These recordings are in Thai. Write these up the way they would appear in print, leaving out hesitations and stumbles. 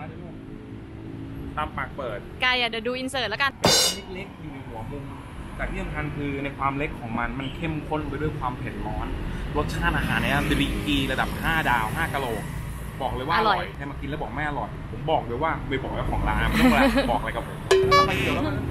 ตามปากเปิดกายเดี๋ยวดูอินเสิร์ตแล้วกันเล็กๆอยู่ในหัวมุมแต่ที่สำคัญคือในความเล็กของมันเข้มข้นไปด้วยความเผ็ดร้อนรสชาติอาหารเนี่ยดีกรีระดับ5 ดาว5 กะโหลกบอกเลยว่าอร่อยใครมากินแล้วบอกไม่อร่อยผมบอกเลยว่าไม่บอกเจ้าของร้านไม่ต้องบอกอะไรกับผมไปเดียวแล้วมัน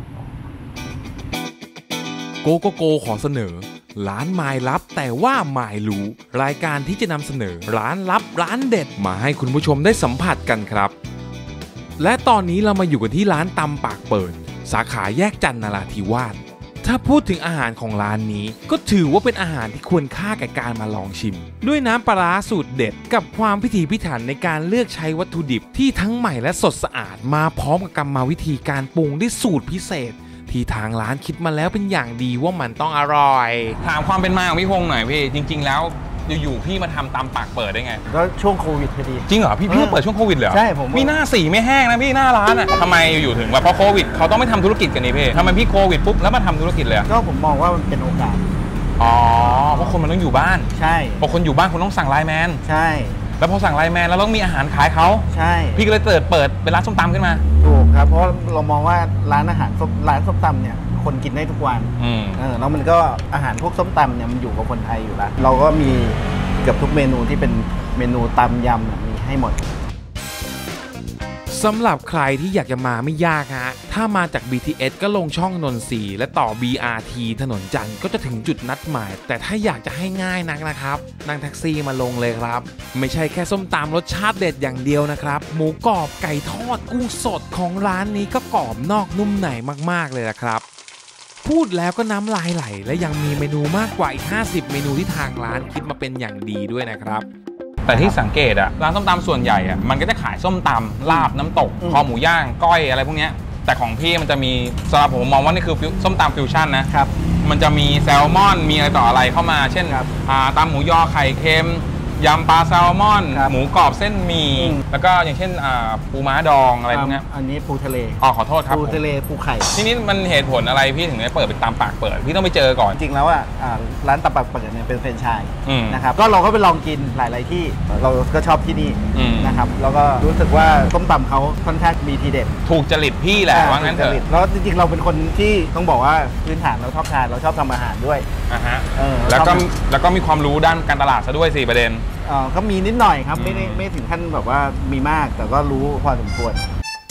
โกโกขอเสนอร้านหมายลับแต่ว่าหมายรู้รายการที่จะนำเสนอร้านลับร้านเด็ดมาให้คุณผู้ชมได้สัมผัสกันครับและตอนนี้เรามาอยู่กันที่ร้านตำปากเปิดสาขาแยกจันทร์นราธิวาสถ้าพูดถึงอาหารของร้านนี้ก็ถือว่าเป็นอาหารที่ควรค่าแก่การมาลองชิมด้วยน้ำปลาร้าสูตรเด็ดกับความพิถีพิถันในการเลือกใช้วัตถุดิบที่ทั้งใหม่และสดสะอาดมาพร้อมกับกรรมวิธีการปรุงด้วยสูตรพิเศษที่ทางร้านคิดมาแล้วเป็นอย่างดีว่ามันต้องอร่อยถามความเป็นมาของพี่พงษ์หน่อยพี่จริงๆแล้วอยู่ๆพี่มาทำตามปากเปิดได้ไงก็ช่วงโควิดพอดีจริงเหรอพี่เปิดช่วงโควิดเหรอใช่ผมมีหน้าสีไม่แห้งนะพี่หน้าร้านอ่ะทำไมอยู่ๆถึงแบบพอโควิดเขาต้องไม่ทำธุรกิจกันนี่พี่ทำไมพี่โควิดปุ๊บแล้วมาทำธุรกิจเลยก็ผมมองว่ามันเป็นโอกาสอ๋อเพราะคนมันต้องอยู่บ้านใช่พอคนอยู่บ้านคนต้องสั่งไลน์แมนใช่แล้วพอสั่งไลน์แมนแล้วต้องมีอาหารขายเขาใช่พี่ก็เลยเปิดเป็นร้านส้มตำขึ้นมาถูกครับเพราะเรามองว่าร้านส้มตำเนี่ยคนกินได้ทุกวันแล้วมันก็อาหารพวกส้มตำเนี่ยมันอยู่กับคนไทยอยู่แล้วเราก็มีเกือบทุกเมนูที่เป็นเมนูตำยำมีให้หมดสำหรับใครที่อยากจะมาไม่ยากฮะถ้ามาจาก BTS ก็ลงช่องนนทรีและต่อ BRT ถนนจันทร์ก็จะถึงจุดนัดหมายแต่ถ้าอยากจะให้ง่ายนักนะครับนั่งแท็กซี่มาลงเลยครับไม่ใช่แค่ส้มตำรสชาติเด็ดอย่างเดียวนะครับหมูกรอบไก่ทอดกุ้งสดของร้านนี้ก็กรอบนอกนุ่มในมากๆเลยนะครับพูดแล้วก็น้ำลายไหลและยังมีเมนูมากกว่าอีก50เมนูที่ทางร้านคิดมาเป็นอย่างดีด้วยนะครับแต่ที่สังเกตอะร้านส้มตำส่วนใหญ่อะมันก็จะขายส้มตำลาบน้ำตกคอหมูย่างก้อยอะไรพวกนี้แต่ของพี่มันจะมีสำหรับผมมองว่านี่คือส้มตำฟิวชั่นนะครับมันจะมีแซลมอนมีอะไรต่ออะไรเข้ามาเช่นตำหมูยอไข่เค็มยำปลาแซลมอนหมูกรอบเส้นหมี่แล้วก็อย่างเช่นปูม้าดองอะไรพวกนี้อันนี้ปูทะเลขอโทษครับปูทะเลปูไข่ทีนี้มันเหตุผลอะไรพี่ถึงได้เปิดเป็นตามปากเปิดพี่ต้องไปเจอก่อนจริงแล้วร้านตามปากเปิดเนี่ยเป็นแฟรนไชส์นะครับก็เราก็ไปลองกินหลายๆที่เราก็ชอบที่นี่นะครับแล้วก็รู้สึกว่าส้มตำเขาค่อนข้างมีทีเด็ดถูกจริตพี่แหละว่างั้นเถอะแล้วจริงๆเราเป็นคนที่ต้องบอกว่าพื้นฐานเราชอบทานเราชอบทำอาหารด้วยแล้วก็มีความรู้ด้านการตลาดซะด้วย4ประเด็นก็มีนิดหน่อยครับไม่ถึงขั้นแบบว่ามีมากแต่ก็รู้พอสมควร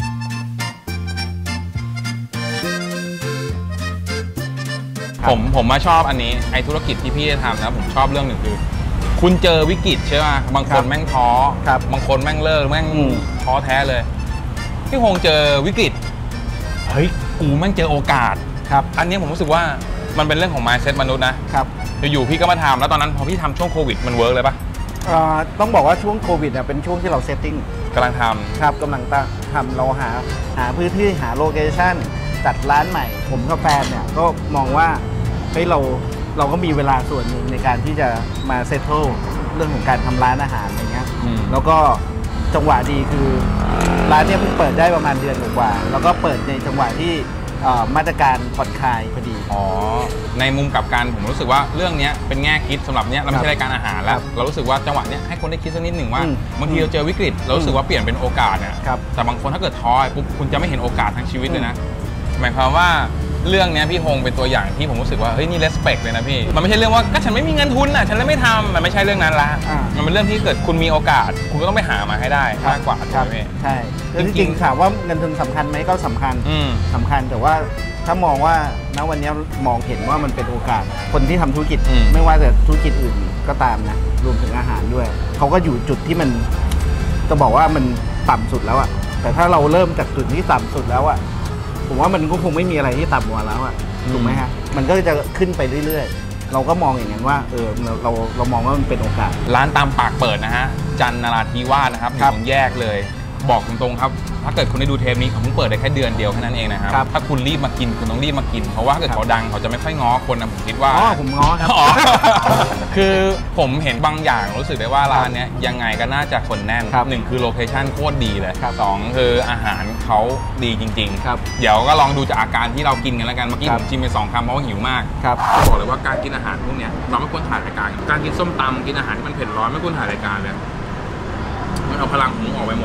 ผมมาชอบอันนี้ไอ้ธุรกิจที่พี่จะทำนะผมชอบเรื่องหนึ่งคือคุณเจอวิกฤตใช่ไหมบางคนแม่งท้อบางคนแม่งเลิกแม่งท้อแท้เลยพี่คงเจอวิกฤตเฮ้ยกูแม่งเจอโอกาสครับอันนี้ผมรู้สึกว่ามันเป็นเรื่องของ mindset มนุษย์นะครับอยู่ๆพี่ก็มาทำแล้วตอนนั้นพอพี่ทำช่วงโควิดมันเวิร์กเลยปะต้องบอกว่าช่วงโควิดเป็นช่วงที่เราเซตติ้งกำลังทำครับกำลังทำเราหาพื้นที่หาโลเคชั่นจัดร้านใหม่ผมกับแฟนเนี่ยก็มองว่าเฮ้ยเราก็มีเวลาส่วนหนึ่งในการที่จะมาเซตเทิลเรื่องของการทำร้านอาหารอะไรเงี้ยแล้วก็จังหวะดีคือร้านเนี่ยเพิ่งเปิดได้ประมาณเดือนกว่าแล้วก็เปิดในจังหวะที่มาตรการผ่อนคลายพอดีในมุมกลับกันผมรู้สึกว่าเรื่องนี้เป็นแง่คิดสำหรับเนี้ยเราไม่ใช่รายการอาหารแล้วเรารู้สึกว่าจังหวะเนี้ยให้คนได้คิดสักนิดหนึ่งว่าบางทีเราเจอวิกฤตเรารู้สึกว่าเปลี่ยนเป็นโอกาสเนี่ยแต่บางคนถ้าเกิดท้อปุ๊บคุณจะไม่เห็นโอกาสทั้งชีวิตเลยนะหมายความว่าเรื่องนี้พี่ฮงเป็นตัวอย่างที่ผมรู้สึกว่าเฮ้ยนี่เลสเปคเลยนะพี่มันไม่ใช่เรื่องว่าก็ฉันไม่มีเงินทุนอ่ะฉันเลยไม่ทำมันไม่ใช่เรื่องนั้นละมันเป็นเรื่องที่เกิดคุณมีโอกาสคุณก็ต้องไปหามาให้ได้มากกว่าใช่ไหมใช่จริงๆถามว่าเงินทุนสำคัญไหมก็สำคัญแต่ว่าถ้ามองว่าณวันนี้มองเห็นว่ามันเป็นโอกาสคนที่ทำธุรกิจไม่ว่าจะธุรกิจอื่นก็ตามนะรวมถึงอาหารด้วยเขาก็อยู่จุดที่มันจะบอกว่ามันต่ำสุดแล้วอะแต่ถ้าเราเริ่มจากจุดที่ต่ำสุดแล้วอะผมว่ามันก็คงไม่มีอะไรที่ต่ำกว่าแล้วอะถูกไหมฮะมันก็จะขึ้นไปเรื่อยๆเราก็มองอย่างนั้นว่าเรามองว่ามันเป็นโอกาสร้านตามปากเปิดนะฮะจันทร์นราธิวาสนะครับอยู่ตรงแยกเลยบอกตรงๆครับถ้าเกิดคุณได้ดูเทปนี้เขาเพิ่งเปิดได้แค่เดือนเดียวแค่นั้นเองนะครับถ้าคุณรีบมากินคุณต้องรีบมากินเพราะว่าถ้าเกิดเขาดังเขาจะไม่ค่อยง้อคนนะผมคิดว่าผมง้อครับคือผมเห็นบางอย่างรู้สึกได้ว่าร้านนี้ยังไงก็น่าจะคนแน่น1คือโลเคชั่นโคตรดีเลย2คืออาหารเขาดีจริงๆเดี๋ยวก็ลองดูจากอาการที่เรากินกันแล้วกันเมื่อกี้ผมชิมไป2 คำเพราะว่าหิวมากจะบอกเลยว่าการกินอาหารพวกนี้เราไม่ควรถ่ายรายการการกินส้มตำกินอาหารที่มันเผ็ดร้อนไม่ควรถ่ายรายการเลยมันเอาพลังของมึงออกไปหมด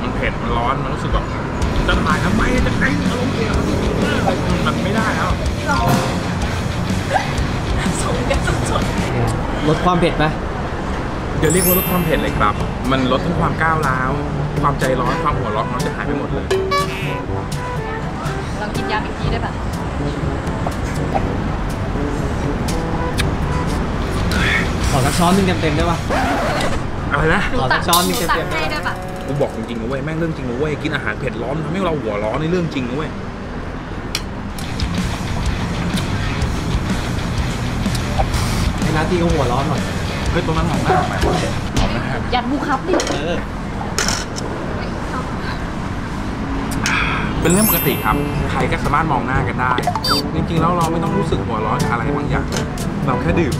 มันเผ็ดมันร้อนมันรู้สึกแบบจะถ่ายทำไมจะแต่งอารมณ์เสียมันไม่ได้แล้วส่งกันสดลดความเผ็ดไหมเดี๋ยวเรียกว่าลดความเผ็ดเลยครับมันลดทั้งความก้าวร้าวความใจร้อนความหัวร้อนมันจะหายไปหมดเลยลองกินยำอีกทีได้ป่ะขอสักช้อนนึงเต็มๆได้ป่ะอะไรนะขอสักช้อนนึงเต็มๆได้ป่ะกูบอกจริงๆนะเว้ยแม่งเรื่องจริงนะเว้ยกินอาหารเผ็ดร้อนทำให้เราหัวร้อนในเรื่องจริงนะเว้ยให้นาทีเขาหัวร้อนหน่อยเฮ้ยตรงนั้นมองหน้าทำไมยัดบุครับดิเป็นเรื่องปกติครับใครก็สามารถมองหน้ากันได้จริงๆแล้วเราไม่ต้องรู้สึกหัวร้อนอะไรบางอย่างเราแค่ดื่ม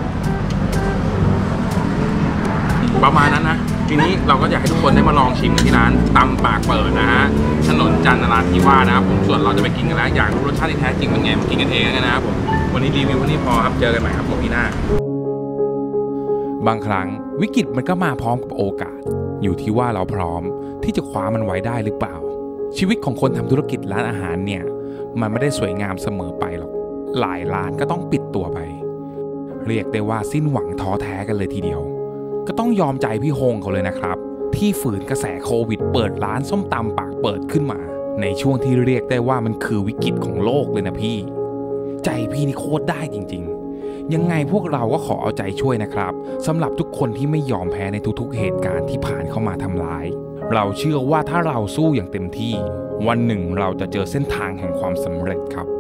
ประมาณนั้นนะทีนี้เราก็อยากให้ทุกคนได้มาลองชิมกันที่ร้านตำปากเปิดนะฮะถนนจันทราธิวาสนะครับผมส่วนเราจะไปกินกันแล้วอยากรู้รสชาติที่แท้จริงเป็นไงมากินกันเองกันนะครับผมวันนี้รีวิววันนี้พอครับเจอกันใหม่ครับผมพี่หน้าบางครั้งวิกฤตมันก็มาพร้อมกับโอกาสอยู่ที่ว่าเราพร้อมที่จะคว้ามันไว้ได้หรือเปล่าชีวิตของคนทำธุรกิจร้านอาหารเนี่ยมันไม่ได้สวยงามเสมอไปหรอกหลายร้านก็ต้องปิดตัวไปเรียกได้ว่าสิ้นหวังท้อแท้กันเลยทีเดียวก็ต้องยอมใจพี่ฮงเขาเลยนะครับที่ฝืนกระแสโควิดเปิดร้านส้มตำปากเปิดขึ้นมาในช่วงที่เรียกได้ว่ามันคือวิกฤตของโลกเลยนะพี่ใจพี่นี่โคตรได้จริงๆยังไงพวกเราก็ขอเอาใจช่วยนะครับสำหรับทุกคนที่ไม่ยอมแพ้ในทุกๆเหตุการณ์ที่ผ่านเข้ามาทำร้ายเราเชื่อว่าถ้าเราสู้อย่างเต็มที่วันหนึ่งเราจะเจอเส้นทางแห่งความสำเร็จครับ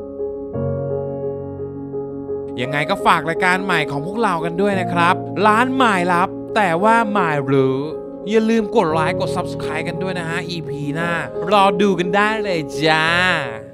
ยังไงก็ฝากรายการใหม่ของพวกเรากันด้วยนะครับร้านหมายลับแต่ว่าหมายรู้อย่าลืมกดไลค์กด Subscribe กันด้วยนะฮะ EP หน้ารอดูกันได้เลยจ้า